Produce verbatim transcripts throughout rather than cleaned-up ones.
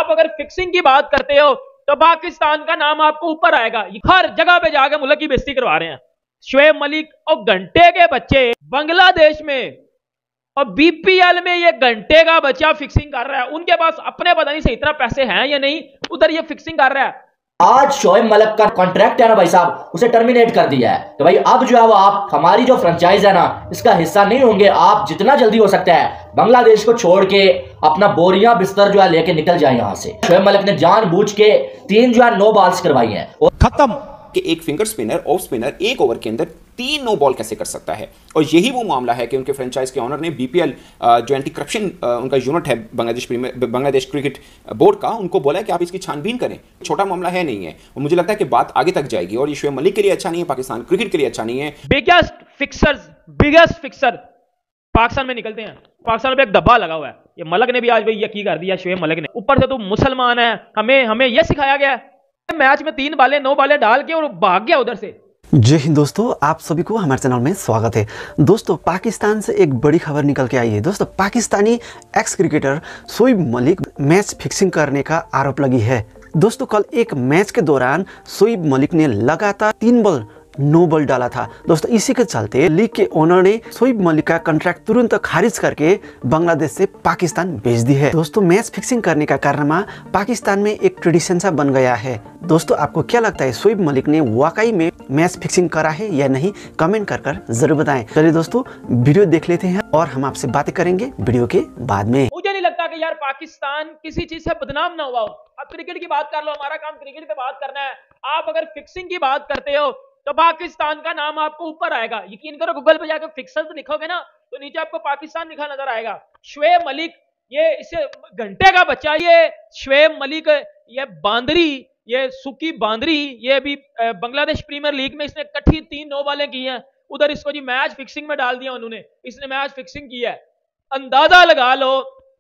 आप अगर फिक्सिंग की बात करते हो तो पाकिस्तान का नाम आपको ऊपर आएगा। हर जगह पे जाके मुल्क की बेइज्जती करवा रहे हैं शोएब मलिक और घंटे के बच्चे बांग्लादेश में, और बीपीएल में ये घंटे का बच्चा फिक्सिंग कर रहा है। उनके पास अपने पता नहीं से इतना पैसे हैं या नहीं, उधर ये फिक्सिंग कर रहा है। आज शोएब मलिक का कॉन्ट्रैक्ट है ना भाई साहब, उसे टर्मिनेट कर दिया है तो भाई अब जो है वो आप हमारी जो फ्रेंचाइज है ना इसका हिस्सा नहीं होंगे। आप जितना जल्दी हो सकता है बांग्लादेश को छोड़ के अपना बोरियां बिस्तर जो है लेके निकल जाए यहाँ से। शोएब मलिक ने जानबूझ के तीन जो है नो बॉल्स करवाई हैं और खत्म कि एक फिंगर स्पिनर ऑफ स्पिनर एक ओवर के अंदर तीन नो बॉल कैसे कर सकता है। और यही वो मामला है कि उनके फ्रेंचाइज के ऑनर ने बीपीएल जो एंटी करप्शन उनका यूनिट है बांग्लादेश बांग्लादेश क्रिकेट बोर्ड का, उनको बोला है कि आप इसकी छानबीन करें। छोटा मामला है नहीं है, और मुझे लगता है कि बात आगे तक जाएगी और ये शोएब मलिक के लिए अच्छा नहीं है, पाकिस्तान क्रिकेट के लिए अच्छा नहीं है। Biggest fixers biggest fixer Pakistan में निकलते हैं। पाकिस्तान में एक दब्बा लगा हुआ है, ये मलिक ने भी आज भाई ये की कर दिया शोएब मलिक ने। ऊपर से तो मुसलमान है, हमें हमें यह सिखाया गया है मैच में तीन बाले नौ बाले डाल के और भाग गया उधर से। जय हिंद दोस्तों, आप सभी को हमारे चैनल में स्वागत है। दोस्तों पाकिस्तान से एक बड़ी खबर निकल के आई है। दोस्तों Pakistani ex cricketer Shoaib Malik match fixing करने का आरोप लगी है। दोस्तों कल एक मैच के दौरान शोएब मलिक ने लगातार तीन बॉल नो बॉल डाला था। दोस्तों इसी के चलते लीग के ओनर ने शोएब मलिक का कॉन्ट्रैक्ट तुरंत खारिज करके बांग्लादेश से पाकिस्तान भेज दी है। दोस्तों मैच फिक्सिंग करने का कारनामा पाकिस्तान में एक ट्रेडिशन सा बन गया है। दोस्तों आपको क्या लगता है शोएब मलिक ने वाकई में मैच फिक्सिंग करा है या नहीं, कमेंट कर कर जरूर बताएं। चलिए दोस्तों वीडियो देख लेते हैं और हम आपसे बातें करेंगे वीडियो के बाद में। मुझे नहीं लगता कि यार पाकिस्तान किसी चीज से बदनाम ना हुआ हो। अब क्रिकेट की बात कर लो, हमारा काम क्रिकेट पे बात करना है। आप अगर फिक्सिंग की बात करते हो तो पाकिस्तान का नाम आपको ऊपर आएगा। यकीन करो गूगल पे जाकर फिक्सर्स लिखोगे ना तो नीचे आपको पाकिस्तान लिखा नजर आएगा। शोएब मलिक ये इसे घंटे का बच्चा, ये शोएब मलिक ये बांदरी, ये सुकी बांदरी, ये भी बांग्लादेश प्रीमियर लीग में इसने कट्ठी तीन नो बॉलें की हैं। उधर इसको जी मैच फिक्सिंग में डाल दिया उन्होंने, इसने मैच फिक्सिंग की है। अंदाजा लगा लो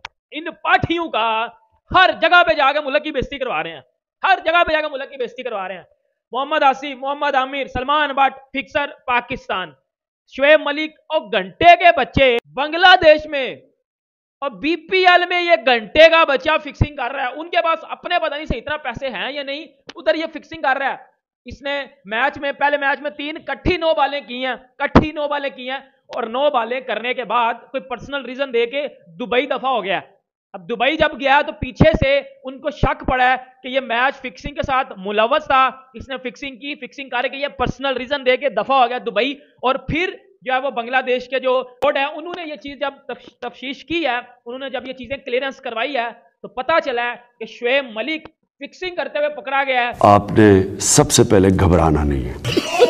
इन पाठियों का, हर जगह पे जाकर मुल्क की बेइज्जती करवा रहे हैं, हर जगह पे जाकर मुल्क की बेइज्जती करवा रहे हैं। मोहम्मद आसिफ, मोहम्मद आमिर, सलमान बट फिक्सर पाकिस्तान, शोएब मलिक और घंटे के बच्चे बांग्लादेश में, और बीपीएल में ये घंटे का बच्चा फिक्सिंग कर रहा है। उनके पास अपने पता नहीं से इतना पैसे हैं या नहीं, उधर ये फिक्सिंग कर रहा है। इसने मैच में पहले मैच में तीन कट्ठी नो बालें की हैं, कट्ठी नो बालें की हैं, और नो बालें करने के बाद कोई पर्सनल रीजन दे के दुबई दफा हो गया। अब दुबई जब गया तो पीछे से उनको शक पड़ा है कि ये मैच फिक्सिंग के साथ मुलव्वस था, इसने फिक्सिंग की, फिक्सिंग करके ये पर्सनल रीजन दे के दफा हो गया दुबई। और फिर जो है वो बांग्लादेश के जो बोर्ड है उन्होंने ये चीज जब तफ्तीश की है, उन्होंने जब ये चीजें क्लियरेंस करवाई है तो पता चला है कि शोएब मलिक फिक्सिंग करते हुए पकड़ा गया है। आपने सबसे पहले घबराना नहीं है।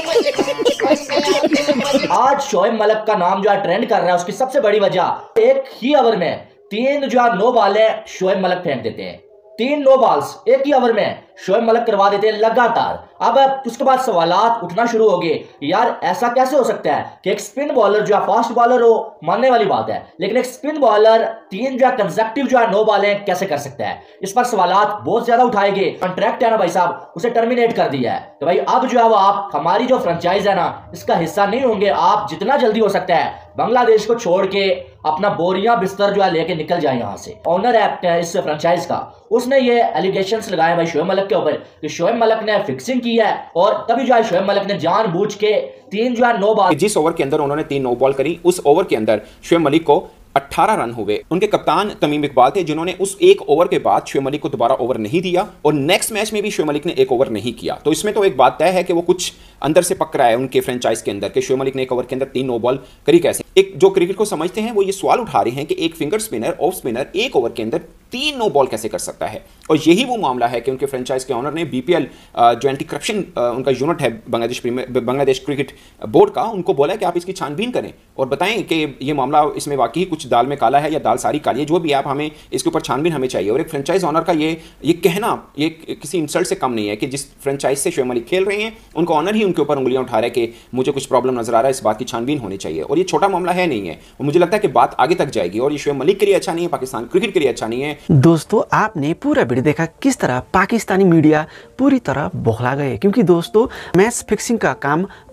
आज शोएब मलिक का नाम जो है ट्रेंड कर रहा है, उसकी सबसे बड़ी वजह एक ही ओवर में तीन जो है नो बॉलें शोएब मलिक फेंक देते हैं। तीन नो बॉल्स एक ही ओवर में शोएब मलिक करवा देते हैं लगातार। अब उसके बाद सवालात उठना शुरू हो गए, यार ऐसा कैसे हो सकता है कि एक स्पिन बॉलर जो है फास्ट बॉलर हो, मानने वाली बात है, लेकिन एक स्पिन बॉलर तीन जो है कंसेक्टिव जो है नो बॉलें कैसे कर सकता है। इस पर सवालात बहुत ज्यादा उठाए गए। कॉन्ट्रैक्ट है ना भाई साहब, उसे टर्मिनेट कर दिया है तो भाई अब जो है वो आप हमारी जो फ्रेंचाइज है ना इसका हिस्सा नहीं होंगे। आप जितना जल्दी हो सकता है बांग्लादेश को छोड़ के अपना बोरियां बिस्तर जो है लेके निकल जाए यहाँ से। ऑनर है इस फ्रेंचाइज का, उसने ये एलिगेशंस लगाए भाई शोएब मलिक के ऊपर कि शोएब मलिक ने फिक्सिंग की है, और तभी जो है शोएब मलिक ने जानबूझ के तीन जो है नो बॉल, जिस ओवर के अंदर उन्होंने तीन नो बॉल करी उस ओवर के अंदर शोएब मलिक को अठारह रन हुए। उनके कप्तान तमीम इकबाल थे जिन्होंने उस एक ओवर के बाद शोएब मलिक को दोबारा ओवर नहीं दिया, और नेक्स्ट मैच में भी शोएब मलिक ने एक ओवर नहीं किया। तो इसमें तो एक बात तय है कि वो कुछ अंदर से पक रहा है उनके फ्रेंचाइज के अंदर कि शोएब मलिक ने एक ओवर के अंदर तीन नो बॉल करी कैसे। एक जो क्रिकेट को समझते हैं वो ये सवाल उठा रहे हैं कि एक फिंगर स्पिनर ऑफ स्पिनर एक ओवर के अंदर तीन नो बॉल कैसे कर सकता है। और यही वो मामला है कि उनके फ्रेंचाइज के ऑनर ने बीपीएल जो एंटी करप्शन उनका यूनिट है बांग्लादेश बांग्लादेश क्रिकेट बोर्ड का, उनको बोला है कि आप इसकी छानबीन करें और बताएं कि ये मामला इसमें वाकई कुछ दाल में काला है या दाल सारी काली है, जो भी आप हमें इसके ऊपर छानबीन हमें चाहिए। और एक फ्रेंचाइज ऑनर का ये ये कहना ये किसी इंसल्ट से कम नहीं है कि जिस फ्रेंचाइज से शोएब मलिक खेल रहे हैं उनको ऑनर ही उनके ऊपर उंगलियां उठा रहा है कि मुझे कुछ प्रॉब्लम नजर आ रहा है, इस बात की छानबीन होनी चाहिए। और ये छोटा मामला है नहीं है, और मुझे लगता है कि बात आगे तक जाएगी और ये शोएब मलिक के लिए अच्छा नहीं है, पाकिस्तान क्रिकेट के लिए अच्छा नहीं है। दोस्तों आपने पूरा वीडियो देखा किस तरह पाकिस्तानी मीडिया पूरी तरह बौखला गए, क्योंकि दोस्तों मैच फिक्सिंग का काम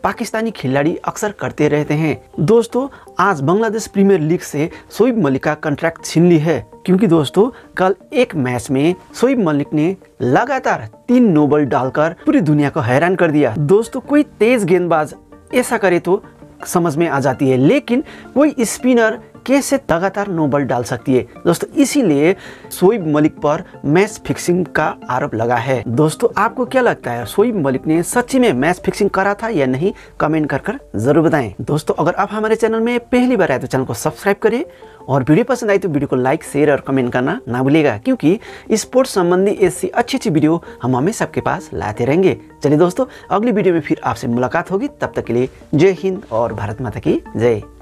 पाकिस्तानी खिलाड़ी अक्सर करते रहते हैं। दोस्तों आज बांग्लादेश प्रीमियर लीग से शोएब मलिक का कॉन्ट्रैक्ट छीन ली है, क्योंकि दोस्तों कल एक मैच में शोएब मलिक ने लगातार तीन नो बॉल डालकर पूरी दुनिया को हैरान कर दिया। दोस्तों कोई तेज गेंदबाज ऐसा करे तो समझ में आ जाती है, लेकिन कोई स्पिनर कैसे लगातार नो बॉल डाल सकती है दोस्तों। इसीलिए शोएब मलिक पर मैच फिक्सिंग का आरोप लगा है। दोस्तों आपको क्या लगता है, शोएब मलिक ने सच्ची में मैच फिक्सिंग करा था या नहीं? कमेंट कर कर जरूर बताएं। दोस्तों अगर आप हमारे चैनल में पहली बार आए तो चैनल को सब्सक्राइब करें, और वीडियो पसंद आई तो वीडियो को लाइक शेयर और कमेंट करना ना भूलिएगा, क्योंकि स्पोर्ट्स संबंधी ऐसी अच्छी अच्छी वीडियो हम हमेशा सबके पास लाते रहेंगे। चलिए दोस्तों अगली वीडियो में फिर आपसे मुलाकात होगी, तब तक के लिए जय हिंद और भारत माता की जय।